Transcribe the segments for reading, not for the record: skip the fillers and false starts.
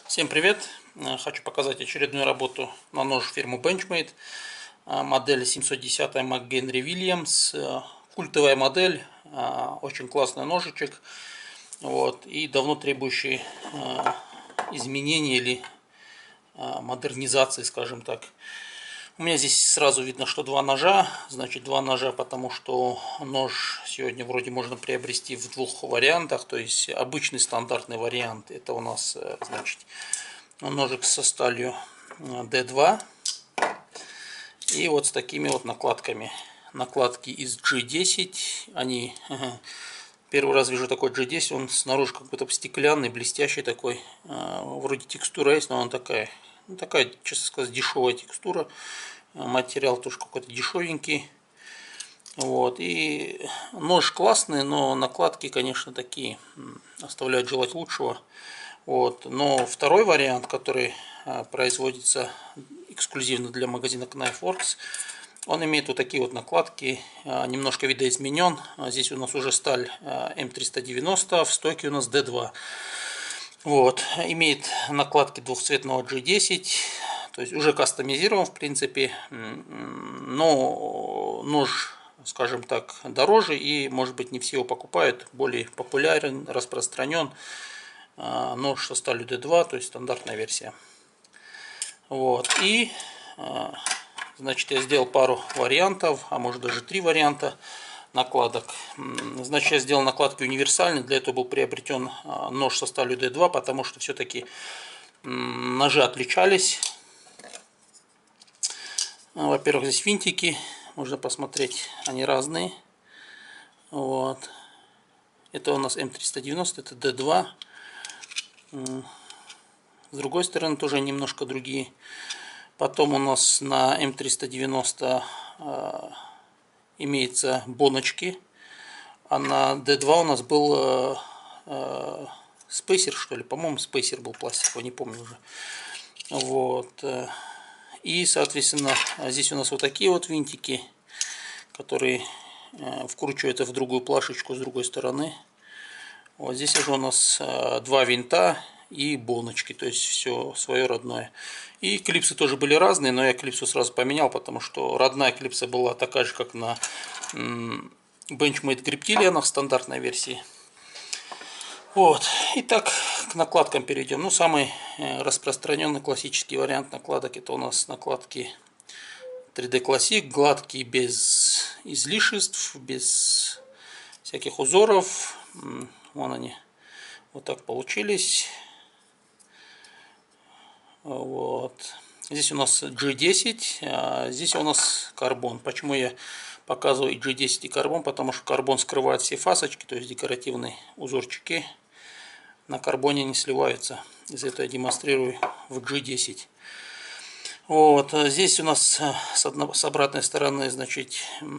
Всем привет! Хочу показать очередную работу на нож фирмы Benchmade. Модель 710 МакГенри Вильямс. Культовая модель, очень классный ножичек. И давно требующий изменений или модернизации, скажем так. У меня здесь сразу видно, что два ножа. Значит, два ножа, потому что нож сегодня вроде можно приобрести в двух вариантах. То есть обычный стандартный вариант. Это у нас, значит, ножик со сталью D2. И вот с такими вот накладками. Накладки из G10. Они... Первый раз вижу такой G10. Он снаружи как будто стеклянный, блестящий такой. Вроде текстура есть, но он такая, честно сказать, дешевая текстура. Материал тоже какой-то дешевенький. И нож классный, но накладки, конечно, такие, оставляют желать лучшего. Но второй вариант, который производится эксклюзивно для магазина Knifeworks, он имеет вот такие вот накладки, немножко видоизменен. Здесь у нас уже сталь М390, в стойке у нас D2. Имеет накладки двухцветного G10, то есть уже кастомизирован в принципе, но нож, скажем так, дороже, и может быть не все его покупают. Более популярен, распространен нож со сталью D2, то есть стандартная версия. Значит, я сделал пару вариантов, а может даже 3 варианта накладок. Значит, я сделал накладки универсальные. Для этого был приобретен нож со сталью D2, потому что все-таки ножи отличались. Во-первых, здесь винтики, можно посмотреть, они разные. Это у нас М390, это D2. С другой стороны тоже немножко другие. Потом у нас на М390 имеются боночки, а на D2 у нас был спейсер, что ли, по-моему, спейсер был пластиковый, не помню уже. И, соответственно, здесь у нас вот такие вот винтики, которые вкручиваются в другую плашечку с другой стороны. Здесь уже у нас 2 винта и боночки, то есть все свое родное. И клипсы тоже были разные, но я клипсу сразу поменял, потому что родная клипса была такая же, как на Benchmade Griptilian в стандартной версии. Итак, к накладкам перейдем. Самый распространенный классический вариант накладок — это у нас накладки 3D Classic, гладкие, без излишеств, без всяких узоров. Вон они, вот так получились. Здесь у нас G10, а здесь у нас карбон. Почему я показываю и G10 и карбон? Потому что карбон скрывает все фасочки, то есть декоративные узорчики на карбоне не сливаются. Из-за этого я демонстрирую в G10. Здесь у нас с обратной стороны, значит,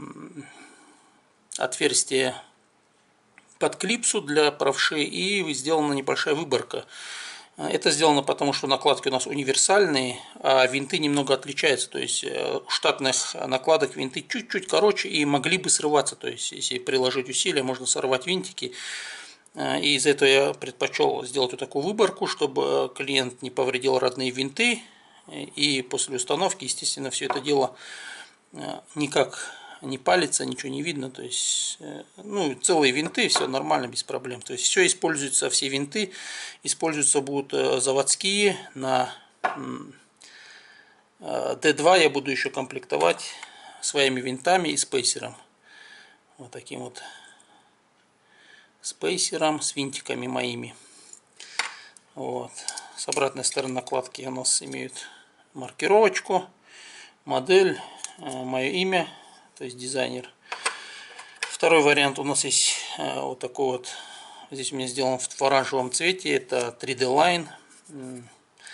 отверстие под клипсу для правшей, и сделана небольшая выборка. Это сделано потому, что накладки у нас универсальные, а винты немного отличаются. То есть у штатных накладок винты чуть-чуть короче и могли бы срываться. То есть если приложить усилия, можно сорвать винтики. И из-за этого я предпочел сделать вот такую выборку, чтобы клиент не повредил родные винты. И после установки, естественно, все это дело никак не палится, ничего не видно, то есть, целые винты, все нормально, без проблем. То есть все используется, все винты используются будут заводские. На D2 я буду еще комплектовать своими винтами и спейсером. Вот таким вот спейсером с винтиками моими. С обратной стороны накладки у нас имеют маркировочку, модель, мое имя, то есть дизайнер. Второй вариант у нас есть вот такой вот. Здесь у меня сделан в оранжевом цвете. Это 3D Line.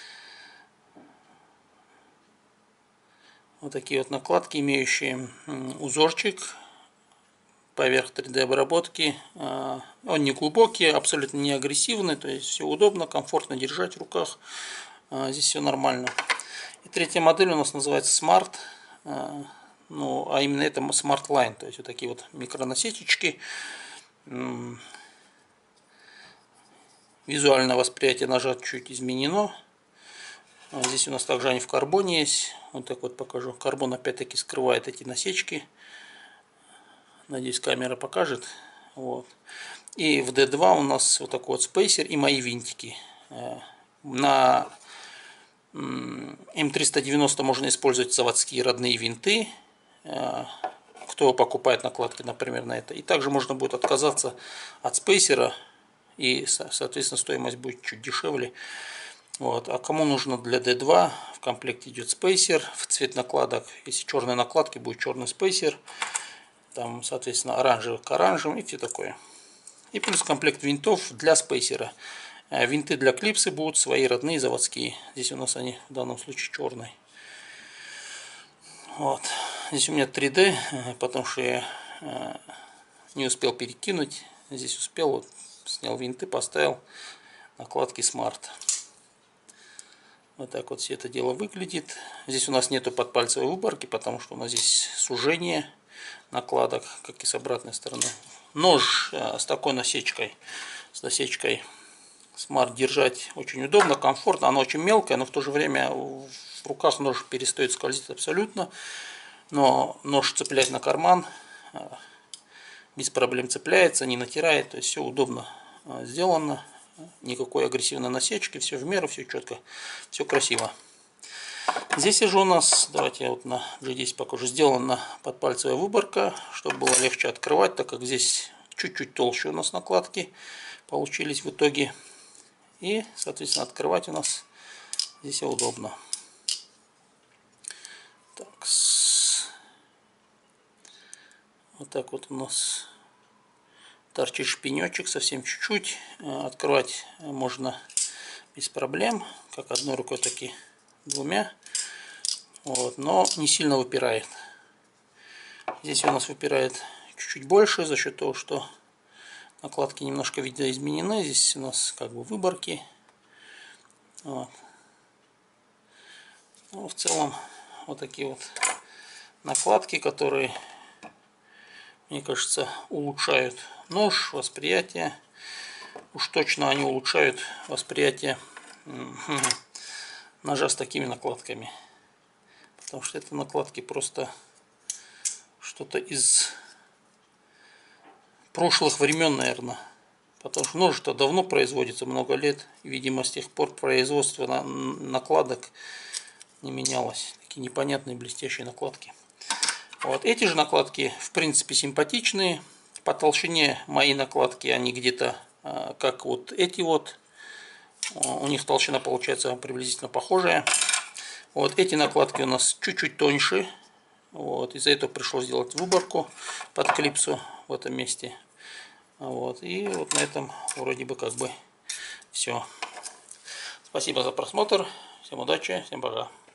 Вот такие вот накладки, имеющие узорчик поверх 3D обработки. Он не глубокий, абсолютно не агрессивный. То есть все удобно, комфортно держать в руках. Здесь все нормально. И третья модель у нас называется Smart. А именно это Smart Line, то есть вот такие вот микронасечечки. Визуальное восприятие ножа чуть изменено. Здесь у нас также они в карбоне есть. Вот так вот покажу. Карбон опять-таки скрывает эти насечки. Надеюсь, камера покажет. Вот. И в D2 у нас вот такой вот спейсер и мои винтики. На М390 можно использовать заводские родные винты. Кто покупает накладки, например, на это. И также можно будет отказаться от спейсера. И, соответственно, стоимость будет чуть дешевле. Вот. А кому нужно для D2, в комплекте идет спейсер в цвет накладок. Если черные накладки, будет черный спейсер. Там, соответственно, оранжевый к оранжевым и все такое. И плюс комплект винтов для спейсера. Винты для клипсы будут свои родные заводские. Здесь у нас они в данном случае черные. Вот. Здесь у меня 3D, потому что я не успел перекинуть. Здесь успел, вот, снял винты, поставил накладки Smart. Вот так вот все это дело выглядит. Здесь у нас нету подпальцевой выборки, потому что у нас здесь сужение накладок, как и с обратной стороны. Нож с такой насечкой, с насечкой Smart держать очень удобно, комфортно. Она очень мелкая, но в то же время в руках нож перестает скользить абсолютно. Но нож цеплять на карман без проблем цепляется, не натирает. То есть все удобно сделано. Никакой агрессивной насечки, все в меру, все четко, все красиво. Здесь же у нас, давайте я вот на G10 покажу, сделана подпальцевая выборка, чтобы было легче открывать, так как здесь чуть-чуть толще у нас накладки получились в итоге. И, соответственно, открывать у нас здесь удобно. Так, вот так вот у нас торчит шпинечек, совсем чуть-чуть. Открывать можно без проблем, как одной рукой, так и двумя. Вот, но не сильно выпирает. Здесь у нас выпирает чуть-чуть больше за счет того, что накладки немножко видоизменены. Здесь у нас как бы выборки. Вот. Ну, в целом вот такие вот накладки, которые, мне кажется, улучшают нож, восприятие. Уж точно они улучшают восприятие ножа с такими накладками. Потому что это накладки просто что-то из прошлых времен, наверное. Потому что нож-то давно производится, много лет. И, видимо, с тех пор производство накладок не менялось. Такие непонятные блестящие накладки. Вот. Эти же накладки, в принципе, симпатичные. По толщине мои накладки, они где-то как вот эти вот. У них толщина получается приблизительно похожая. Вот эти накладки у нас чуть-чуть тоньше. Вот. Из-за этого пришлось сделать выборку под клипсу в этом месте. Вот. И вот на этом вроде бы как бы все. Спасибо за просмотр. Всем удачи, всем пока.